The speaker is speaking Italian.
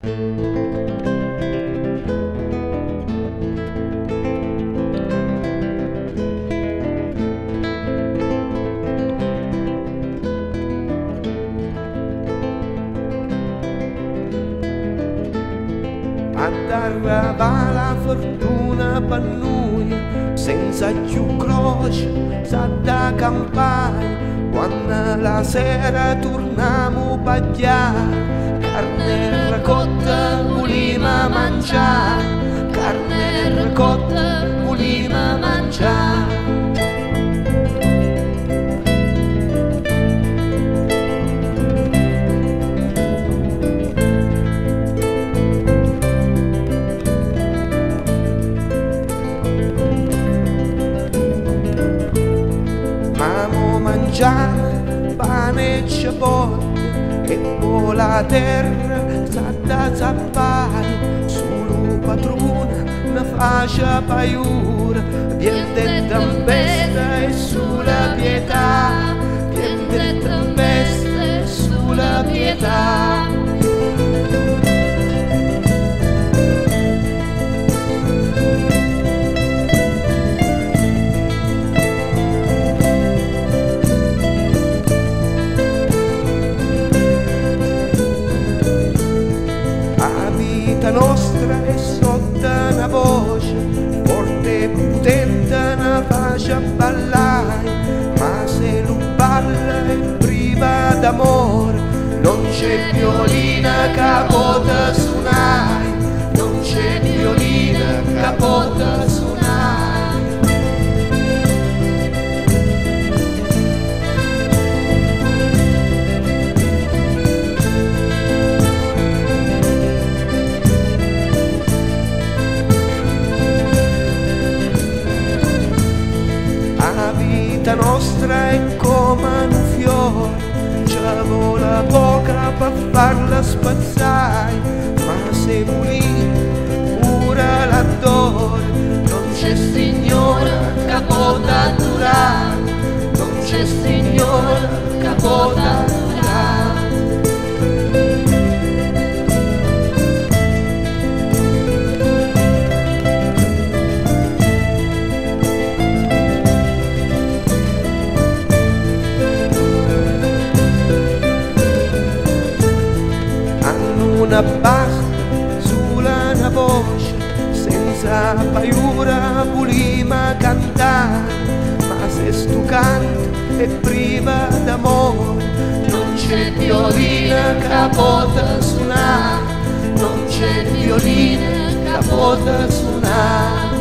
Ad arrivare la fortuna per noi, senza più croce, sa da campagna, quando la sera torniamo a pagliare, carne raccolta volima mangiare, carne raccolta volima mangiare. Mangiare pane e ciabatte e poi la terra sa da zappare, solo padrona ne faccia paiura, vien de tempesta e sulla pietà, vien de tempesta e sulla pietà. La nostra è sotto una voce forte e potente, una faccia ballare, ma se non parla è priva d'amore, non c'è violina che possa suonare, non c'è violina che possa suonare. La nostra è come un fiore, ci vola poca per farla spazzare, ma se vuoi pure l'adore, non c'è signora che possa durare, non c'è signora che possa durare. Una basta sulla una voce, senza paura volima cantare, ma se stu canto è priva d'amore, non c'è violina che possa suonare, non c'è violina che possa suonare.